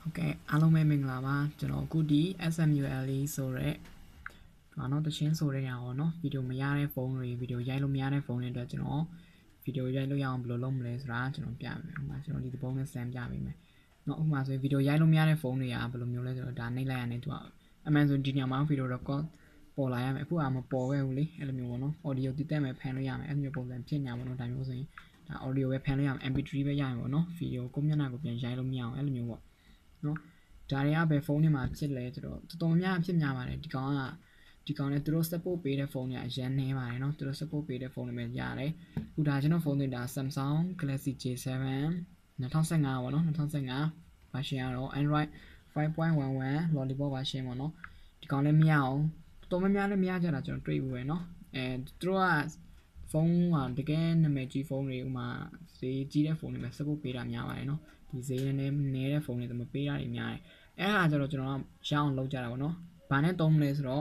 Okay အားလုံးပဲမင်္ဂလာပါကျွန်တော်အခုဒီ SMULE ဆိုရဲတော့တချင်းဆိုရဲရအောင်เนาะဗီဒီယိုမရတဲ့ဖုန်းတွေဗီဒီယိုရိုက်လို့မရတဲ့ဖုန်းတွေအတွက်ကျွန်တော်ဗီဒီယိုရိုက်လို့ရအောင်ဘယ်လိုလုပ်မလဲဆိုတာကျွန်တော်ပြမယ်ဥပမာကျွန်တော်ဒီပုံနဲ့စမ်းပြပေးမယ်เนาะဥပမာဆိုရင်ဗီဒီယိုရိုက်လို့မရတဲ့ဖုန်းတွေကဘယ်လိုမျိုးလဲဆိုတော့ဒါနှိပ်လိုက်ရနေသူကအမှန်ဆိုဒီညမှာဗီဒီယို record ပေါ်လာရမယ်အခုကမပေါ်ခဲ့ဘူးလေအဲ့လိုမျိုးပေါ့နော် audio တည်တက်မယ်ဖန်လို့ရမယ်အဲ့လိုမျိုးပုံစံဖြစ်ညာပေါ့နော်ဒါမျိုးဆိုရင်ဒါ audio ပဲဖန်လို့ရမယ် MP3 ပဲရမယ်ပေါ့နော်ဗီဒီယိုကိုမျက်နှာကိုပြန်ရိုက်လို့မရအောင်အဲ့လိုမျိုးပေါ့နော်ဒါတွေကပဲဖုန်းတွေမှာဖြစ်လဲဆိုတော့တော်တော်များဖြစ်များပါတယ်ဒီကောင်နဲ့သူတို့ support ပေးတဲ့ဖုန်းတွေအရင်နေပါတယ်เนาะသူတို့ support ပေးတဲ့ဖုန်းတွေပဲရတယ်အခုဒါကျွန်တော်ဖုန်းတွေဒါ Samsung Galaxy J7 2015ပေါ့နော်2015 version ကတော့ Android 5.11 Lollipop version ပေါ့နော်ဒီကောင်လည်းမရအောင်တော်တော်များလည်းမရကြတာကျွန်တော်တွေ့ဘူးပဲเนาะသူတို့ကဖုန်းကတကယ်နာမည်ကြီးဖုန်းတွေဥမာဈေးကြီးတဲ့ဖုန်းတွေပဲ support ပေးတာများပါတယ်เนาะဒီဈေးနေတဲ့ဖုန်းတွေမပေးတာတွေများတယ်အဲ့ဒါကျတော့ကျွန်တော်ရအောင်လုပ်ကြတာပေါ့နော်ဘာနဲ့သုံးမလဲဆိုတော့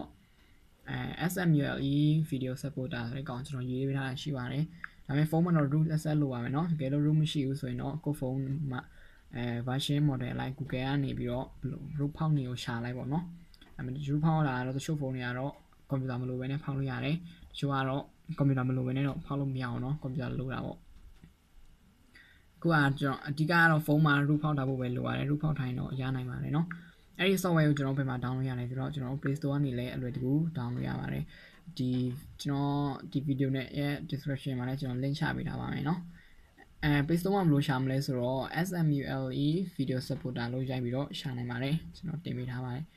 SMULE video supporter ဆိုတဲ့ကောင်ကျွန်တော်ရေးပေးထားတာရှိပါတယ်ဒါပေမဲ့ဖုန်းမှာတော့ root access လိုပါမယ်เนาะတကယ်လို့ root မရှိဘူးဆိုရင်တော့ကိုယ်ဖုန်းမှာversion model လိုက် Google ကနေပြီးတော့ root ဖောက်နေကိုရှာလိုက်ပေါ့เนาะဒါပေမဲ့ root ဖောက်လာတော့တချို့ဖုန်းတွေကတော့ကွန်ပျူတာမလိုဘဲနဲ့ဖောက်လို့ရတယ်တချို့ကတော့ကွန်ပျူတာမလိုဘဲနဲ့တော့ဖောက်လို့မရအောင်เนาะကွန်ပျူတာလိုတာပေါ့ခုကကျွန်တော်အဓိကကတော့ဖုန်းမှာ root ဖောက်ထားဖို့ပဲလိုရတယ် root ဖောက်ထိုင်တော့ရနိုင်ပါတယ်เนาะအဲ့ဒီ software ကိုကျွန်တော်ဘယ်မှာ download ရလဲဆိုတော့ကျွန်တော် Play Store ကနေလည်းအလွယ်တကူ download ရပါတယ်ဒီကျွန်တော်ဒီ video နဲ့ရဲ့ description မှာလည်းကျွန်တော် link ချပေးထားပါမယ်เนาะPlay Store မှာဘယ်လိုရှာမလဲဆိုတော့ SMULE video supporter လို့ရိုက်ပြီးတော့ရှာနိုင်ပါတယ်ကျွန်တော်တင်ပေးထားပါတယ်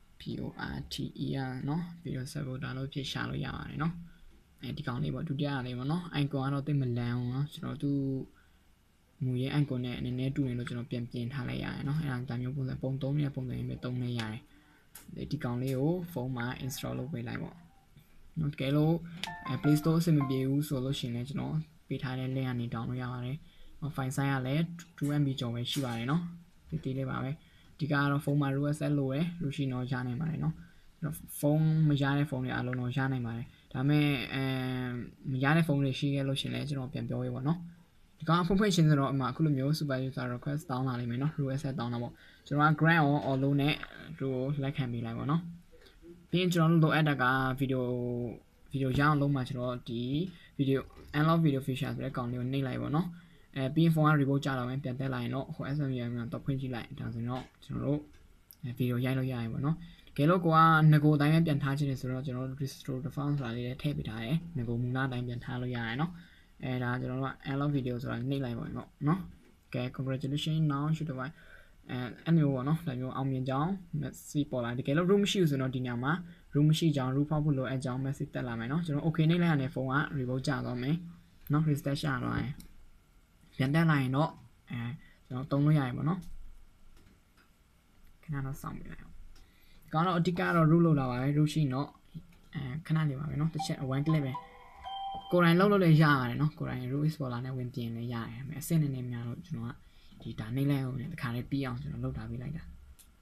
PORTER เนาะ video supporter လို့ဖြစ်ရှာလို့ရပါတယ်เนาะဒီကောင်လေးပေါ့ဒုတိယလေးပေါ့เนาะ icon ကတော့သိမလန်းအောင်เนาะကျွန်တော်သူမူရဲ့ icon နဲ့နည်းနည်းတူနေလို့ကျွန်တော်ပြန်ပြင်ထားလိုက်ရတယ်เนาะအဲ့ဒါမျိုးပုံစံပုံ3နဲ့ပုံစံပဲသုံးနေရတယ်ဒီကောင်လေးကိုဖုန်းမှာ install လုပ်ပေးလိုက်ပေါ့เนาะတကယ်လို့Play Store အဆင်မပြေဘူးဆိုလို့ရှိရင်လည်းကျွန်တော်ပေးထားတဲ့ link ကနေ download ရပါတယ်။ file size ကလည်း 2MB ကျော်ပဲရှိပါတယ်เนาะဒီလေးပါပဲဒီကတော့ဖုန်းမှာ root access လိုပဲလို့ရှိရင်တော့ရနိုင်ပါတယ်เนาะဖုန်းမရတဲ့ဖုန်းတွေအလုံးတော့ရနိုင်ပါတယ်ဒါပေမဲ့မရတဲ့ဖုန်းတွေရှိခဲ့လို့ရှိရင်လည်းကျွန်တော်ပြန်ပြောရေးပေါ့เนาะဒီကောင်ဖွင့်ဖွင့်ရှင်းဆိုတော့အမှအခုလိုမျိုး super user request တောင်းလာလိမ့်မယ်เนาะ root access တောင်းတာပေါ့ကျွန်တော်က grant on all နဲ့သူ့ကိုလက်ခံပေးလိုက်ပေါ့เนาะပြီးရင်ကျွန်တော်တို့လိုအပ်တာကဗီဒီယိုရအောင်လုပ်မှကျွန်တော်ဒီ video unlock video feature ဆိုတဲ့ကောင်လေးကိုနှိပ်လိုက်ပေါ့เนาะပြီးရင်ဖုန်းက reboot ကြတော့မယ်ပြန်တက်လိုက်ရင်တော့ဟို SMULE မှာတော့ဖွင့်ကြည့်လိုက်ဒါဆိုရင်တော့ကျွန်တော်တို့ဗီဒီယိုရိုက်လို့ရရင်ပေါ့เนาะတကယ်လို့ကိုကငကိုအတိုင်းပဲပြန်ထားချင်တယ်ဆိုတော့ကျွန်တော်တို့ restore default ဆိုတာလေးလည်းထည့်ပေးထားတယ်ငကိုမူလအတိုင်းပြန်ထားလို့ရတယ်เนาะဒါကျွန်တော်တို့က unlock video ဆိုတာနှိပ်လိုက်ပါပေါ့เนาะကဲ congratulations now should have အဲ့မျိုးပေါ့เนาะဒါမျိုးအောင်မြင်ကြောင်း message ပေါ်လာတကယ်လို့ room မရှိဘူးဆိုတော့ဒီညမှာ room မရှိကြောင်း root ဖောက်ဖို့လိုအပ်ကြောင်း message တက်လာမယ်เนาะကျွန်တော် okay နှိပ်လိုက်ရတဲ့ဖုန်းက reboot ကြသွားမယ်เนาะ restart ရှာသွားရင်ပြန်တက်လာရင်တော့ကျွန်တော်သုံးလို့ရရင်ပေါ့เนาะခဏတော့စောင့်ပြလိုက်အောင်ကောင်းတော့အဓိကတော့ root လောက်လာပါပဲ root ရှိတော့ခဏလေးပါပဲเนาะတစ်ချက် one click ပဲကိုယ်တိုင်လောက်လို့လည်းရရတယ်เนาะကိုယ်တိုင် root explorer နဲ့ဝင်ပြင်လည်းရတယ်အဆင့်နဲ့များတော့ကျွန်တော်ကဒီဒါနှိပ်လိုက်အောင်တခါလေးပြီးအောင်ကျွန်တော်လုပ်ထားပေးလိုက်တာ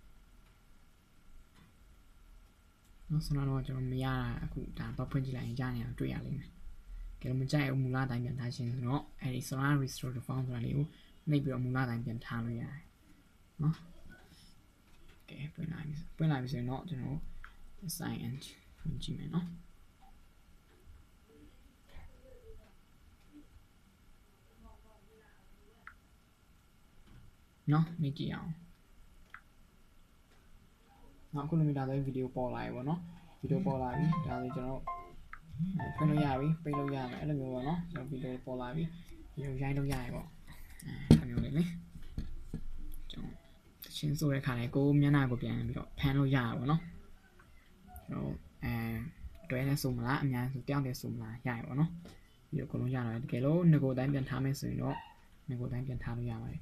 နော်ဆိုတော့ကျွန်တော်မရတာအခုဒါတော့ဖွင့်ကြည့်လိုက်ရင်ကြားနေအောင်တွေ့ရလိမ့်မယ်ကဲလို့မကြိုက်ဘူးမူလအတိုင်းပြန်ထားခြင်းဆိုတော့အဲဒီ solar restore the file ဆိုတာလေးကိုနှိပ်ပြီးတော့မူလအတိုင်းပြန်ထားလို့ရတယ်နော်ကဲပွင့်လာပြီဆိုရင်တော့ကျွန်တော် sign in ဖွင့်ကြည့်မယ်နော်နော်နေကြည့်အောင်နောက်ခုလိုမျိုးဒါဆိုဗီဒီယိုပေါ်လာပြီပေါ့နော်ဗီဒီယိုပေါ်လာပြီဒါဆိုကျွန်တော်ဖွင့်လို့ရပြီပိတ်လို့ရမယ်အဲ့လိုမျိုးပေါ့နော်ကျွန်တော်ဗီဒီယိုပေါ်လာပြီဗီဒီယိုရိုက်လို့ရရပေါ့အဲ့လိုမျိုးလေးလေကျွန်တော်တချင်းဆိုတဲ့ခါလေးကိုမျက်နှာကိုပြန်ပြီးတော့ဖန်လို့ရရပေါ့နော်ကျွန်တော်တွဲနဲ့ဆိုမလားအများဆိုတယောက်တည်းဆိုမလားရရပေါ့နော်ဗီဒီယိုအကုန်လုံးရတော့တကယ်လို့ငကိုတိုင်းပြန်ထားမယ်ဆိုရင်တော့ငကိုတိုင်းပြန်ထားလို့ရပါတယ်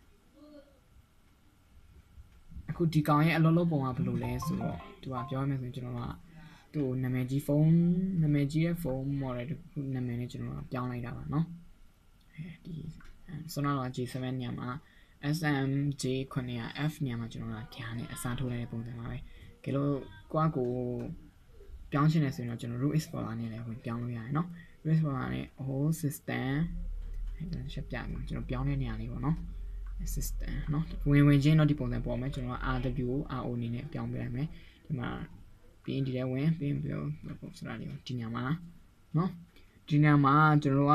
အခုဒီကောင်ရဲ့အလုံးလုံးပုံကဘယ်လိုလဲဆိုတော့သူကပြောရမယ်ဆိုရင်ကျွန်တော်ကသူ့နာမည်ကြီးဖုန်းနာမည်ကြီးရဲ့ဖုန်း model တခုနာမည်နဲ့ကျွန်တော်ပြောင်းလိုက်တာပါเนาะဒီဆိုတော့ G7 ညမှာ SMJ 900F ညမှာကျွန်တော်ကဓာတ်နဲ့အစားထိုးလိုက်တဲ့ပုံစံပါပဲကဲလို့ကိုပြောင်းချင်တယ်ဆိုရင်တော့ကျွန်တော် root explorer နဲ့လည်းဝင်ပြောင်းလို့ရတယ်เนาะ root explorer နဲ့ whole system အဲ့ဒါရှင်းပြမယ်ကျွန်တော်ပြောင်းတဲ့နေရာလေးပေါ့เนาะ assistant เนาะဝင်ချင်းတော့ဒီပုံစံပေါ်မယ်ကျွန်တော်က RW RO အနေနဲ့ပြောင်းပေးလိုက်မယ်ဒီမှာပြီးရင်ဒီထဲဝင်ပြီးရင်ပြောပုံစံလေးကိုဒီညမှာเนาะဒီညမှာကျွန်တော်က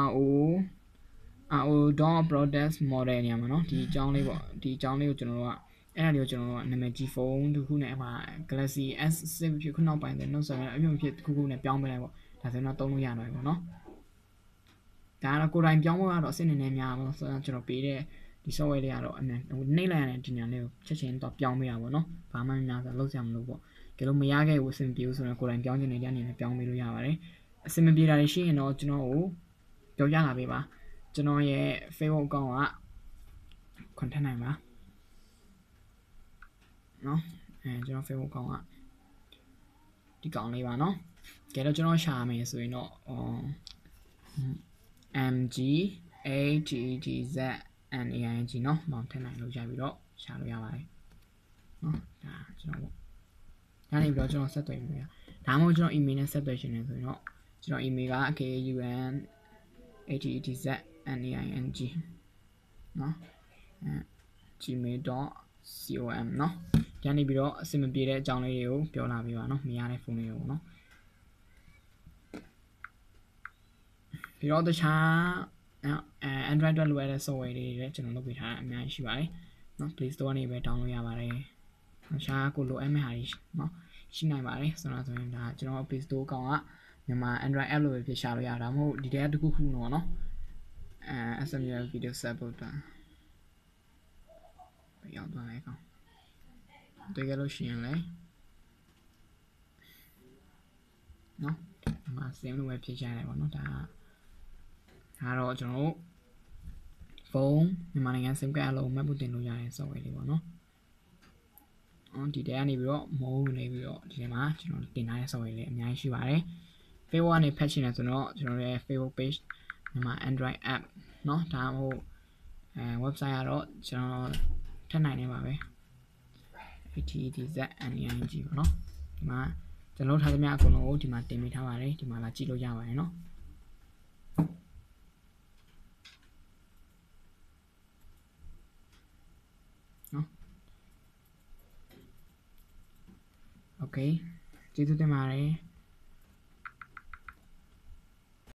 RO.product model နေရာမှာเนาะဒီအကြောင်းလေးပေါ့ဒီအကြောင်းလေးကိုကျွန်တော်တို့ကအဲ့ဒါလေးကိုကျွန်တော်တို့ကနာမည်ကြီးဖုန်းတစ်ခုနဲ့အမှ Galaxy S6 ဖြစ်ခုနောက်ပိုင်းတဲ့ Note 7အမြင့်ဖြစ်တစ်ခုနဲ့ပြောင်းပေးလိုက်ပေါ့ဒါဆိုရင်တော့သုံးလို့ရတော့ပေါ့เนาะဒါကတော့ကိုယ်တိုင်ပြောင်းဖို့ကတော့အဆင့်နည်းနည်းများပါဆိုတော့ကျွန်တော်ပေးတဲ့ဒီ software လေးကတော့အမှန်နှိမ့်လိုက်ရတဲ့ဒီညာလေးကိုချက်ချင်းတော့ပြောင်းပေးရပါတော့เนาะဘာမှမများဆိုလောက်စရာမလိုပေါ့ကဲလို့မရခဲ့ဘူးအဆင်ပြေဘူးဆိုတော့ကိုယ်တိုင်ပြောင်းချင်တဲ့အနေနဲ့ပြောင်းပေးလို့ရပါတယ်အဆင်မပြေတာတွေရှိရင်တော့ကျွန်တော်ကိုပြောပြလာပေးပါကျွန်တော်ရဲ့ Facebook account က contact နိုင်ပါเนาะကျွန်တော် Facebook account ကဒီကောင်လေးပါเนาะကဲတော့ကျွန်တော်ရှာမယ်ဆိုရင်တော့ MGATTZNAING เนาะမောင်ထည့်နိုင်လို့ရပြီတော့ရှာလို့ရပါတယ်เนาะဒါကျွန်တော်ဒါနေပြီးတော့ကျွန်တော်ဆက်သွယ်ပြီးဒါမှမဟုတ်ကျွန်တော် email နဲ့ဆက်သွယ်ရှင်နေဆိုရင်တော့ကျွန်တော် email က KUNATTZNAING เนาะgmail.com เนาะဒီကနေပြီးတော့အဆင်မပြေတဲ့အကြောင်းလေးတွေကိုပြောလာပေးပါเนาะမရတဲ့ဖုန်းလေးကိုเนาะပြီးတော့တခြားAndroid အတွက်လိုအပ်တဲ့ software တွေလည်းကျွန်တော်လုပ်ပေးထားတာအများကြီးရှိပါတယ်เนาะ Play Store ကနေပဲ download ရပါတယ်တခြားကိုလိုအပ်မဲ့ဟာတွေเนาะရှိနိုင်ပါတယ်ဆိုတော့ဆိုရင်ဒါကျွန်တော် Play Store ကောင်ကမြန်မာ Android app လို့ပဲဖြစ်ရှာလို့ရတာမဟုတ်ဒီတဲတစ်ခုခုတော့เนาะSML video supporter ရောက်သွားလိုက်ကောင်တွေ့ကြလို့ရှိရင်လည်းเนาะဒီမှာ same လို့ပဲဖြစ်ရှာရတယ်ပေါ့เนาะဒါကတော့ကျွန်တော်တို့ဖုန်းမြန်မာနိုင်ငံ SIM card အလုံးမှတ်ဖို့တင်လို့ရတဲ့ software လေးပေါ့เนาะဒီတဲကနေပြီးတော့မိုးနေပြီးတော့ဒီထဲမှာကျွန်တော်တင်ထားတဲ့ software လေးအများကြီးရှိပါတယ် Facebook ကနေဖတ်ချင်တယ်ဆိုတော့ကျွန်တော်ရဲ့ Facebook page မြန်မာ Android app เนาะဒါမှမဟုတ်website ကတော့ကျွန်တော်ထပ်နိုင်နေပါပဲ ATTZNAING ပေါ့เนาะဒီမှာကျွန်တော်ထားသမျှအကုန်လုံးကိုဒီမှာတင်ပေးထားပါတယ်ဒီမှာလာကြည့်လို့ရပါတယ်เนาะโอเคကျေးဇူးတင်ပါတယ်